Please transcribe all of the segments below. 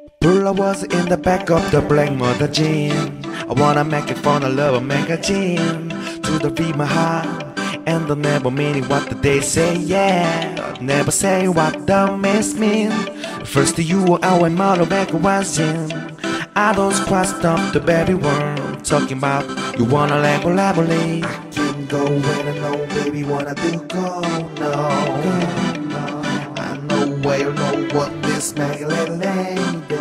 Pull was in the back of the black motor jean. I wanna make it for the love magazine. To the beat my heart, and the never meaning what they say, yeah. Never say what the miss mean. First to you, I went model back once in. I don't squat stop the baby worm. Talking about you wanna label. I can go when I know, baby, what I do go, no. I know where you know what this make a little lady.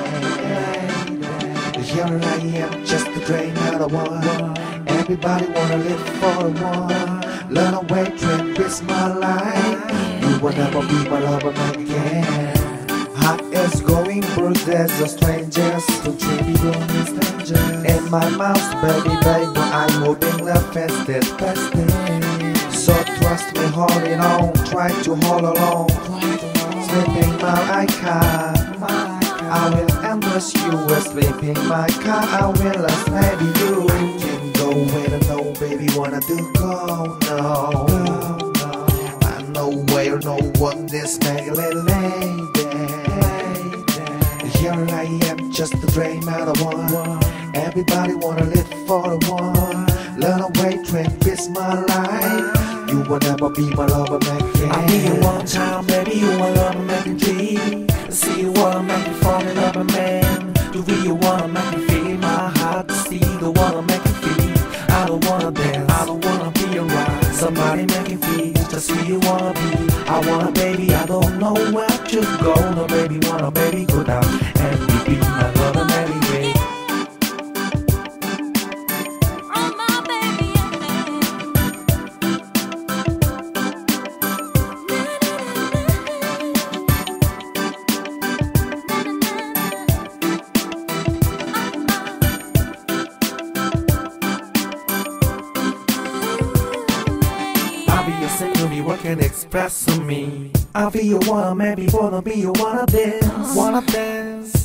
Here I am, just a drain, another one. Everybody wanna live for one. Learn a way, trend is my life. You will never be my lover again. Heart is going bruises of strangers. Don't treat me like strangers. In my mouth, baby, baby, I'm holding the festive. So trust me, hold it on. Try to hold along. Sleeping my car. I will embrace you. Sleeping my car. I will maybe you. I can go where I know, baby, wanna do go, no. I know where you know what this make a little lady. Here I am, just a drain out of one. Everybody wanna live for the one. Learn a way, trend is my life. You will never be my lover, again. I'll be you one time, baby, you wanna love me, make me dream. See you wanna make me fall in love, man. Do you wanna make me feel my heart? See the wanna make me feel. I don't wanna dance, I don't wanna be around. Somebody make me feel just who you wanna be. I wanna, baby, I don't know where to go. No, baby, wanna, baby, go down and be my lover, baby, baby. I'll be your signal, be what can express to me. I'll be your one, maybe wanna be your wanna dance.